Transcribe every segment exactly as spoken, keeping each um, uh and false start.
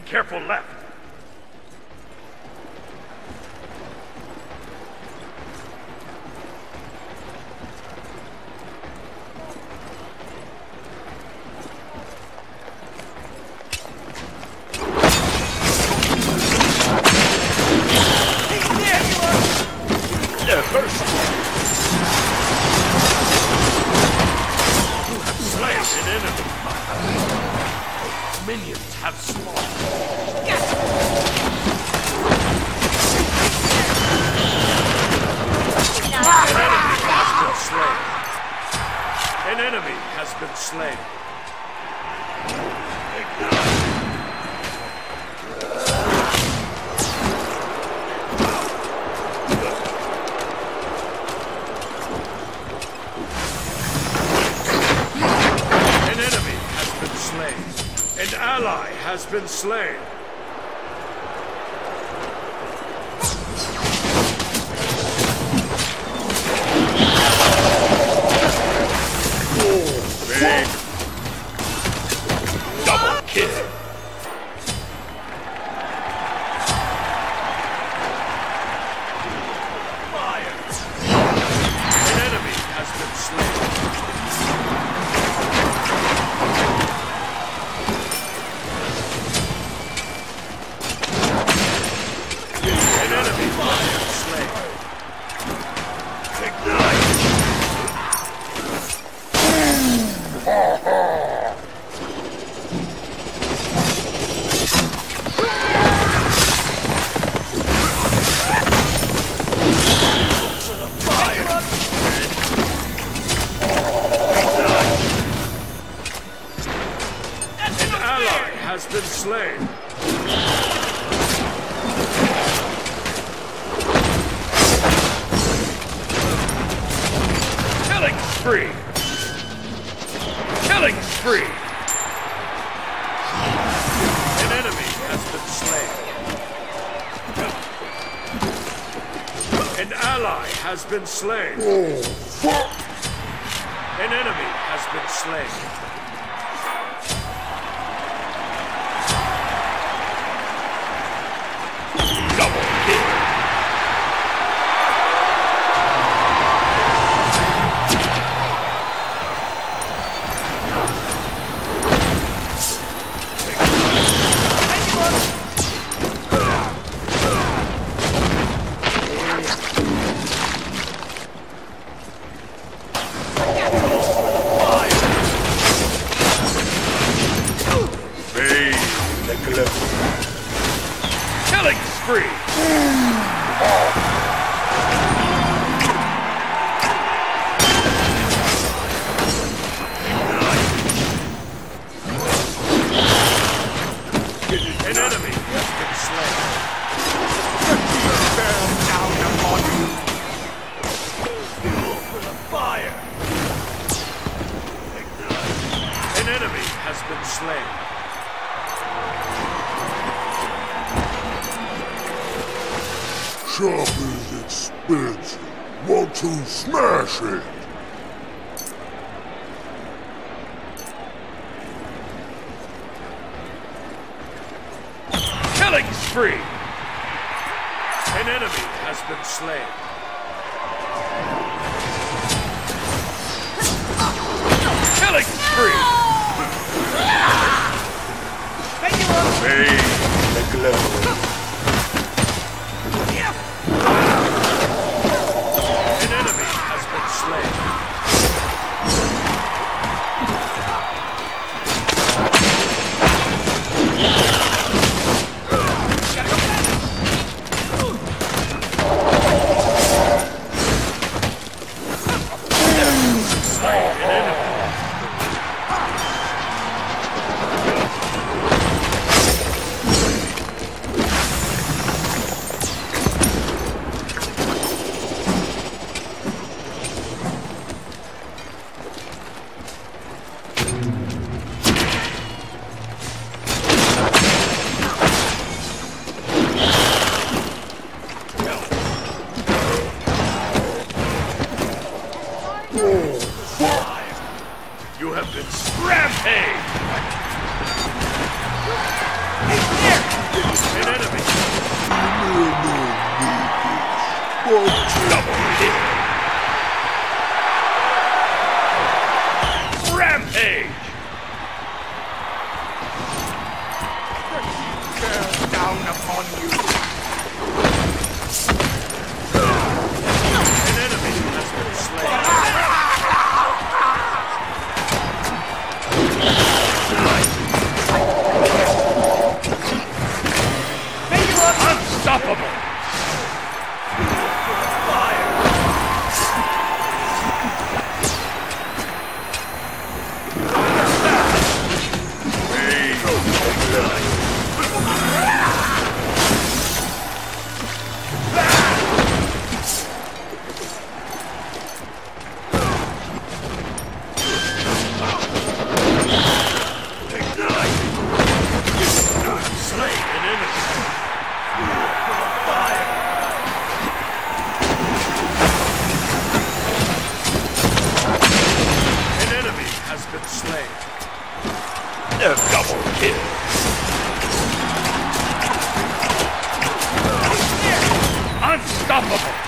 careful left. Minions have slaughtered. An enemy has been slain. An enemy has been slain. An ally has been slain. Big double kill. Fire. An enemy has been slain. An enemy has been slain. Ignite. Has been slain. Killing spree. Killing spree. An enemy has been slain. An ally has been slain. An enemy has been slain. Killing spree! An enemy has been slain. Bear down upon you. Fuel for the fire. An enemy has been slain. Shop is expensive. Want to smash it? Killing spree! An enemy has been slain. Killing spree! Hey, the glow. An enemy has been slain. Double kill. Rampage. Bear down upon you. An enemy has been slain. Unstoppable! Fire! Slay an enemy! Has been slain. A double kill. Unstoppable.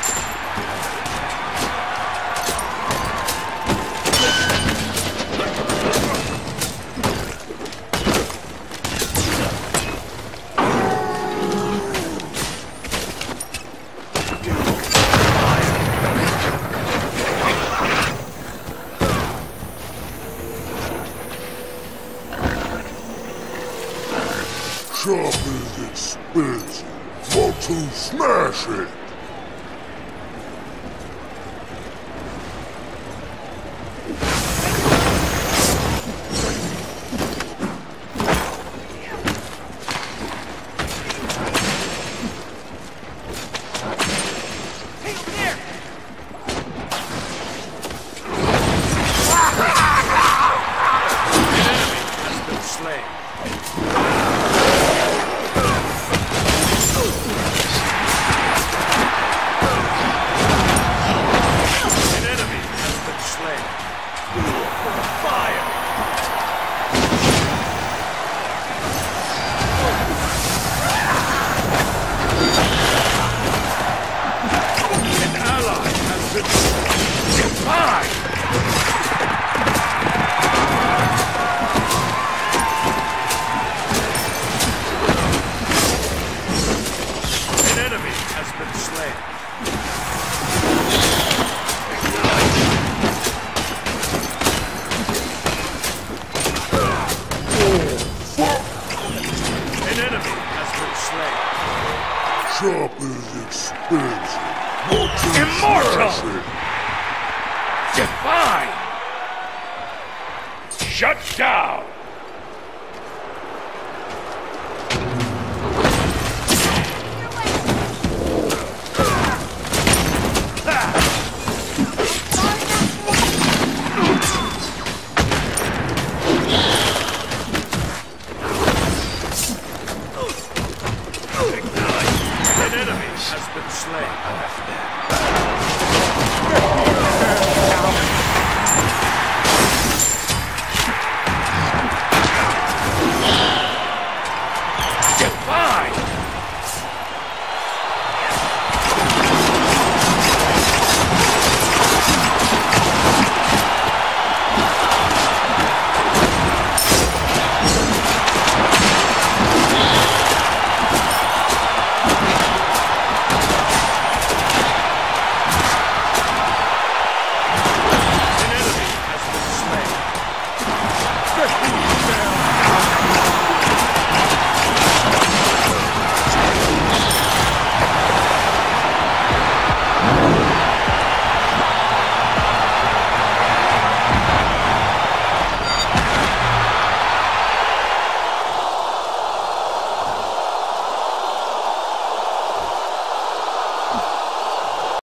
Chop is expensive. Want to smash it? Chop is expensive. Want to Immortal! smash it? Divine! Shut down! An enemy has been slain.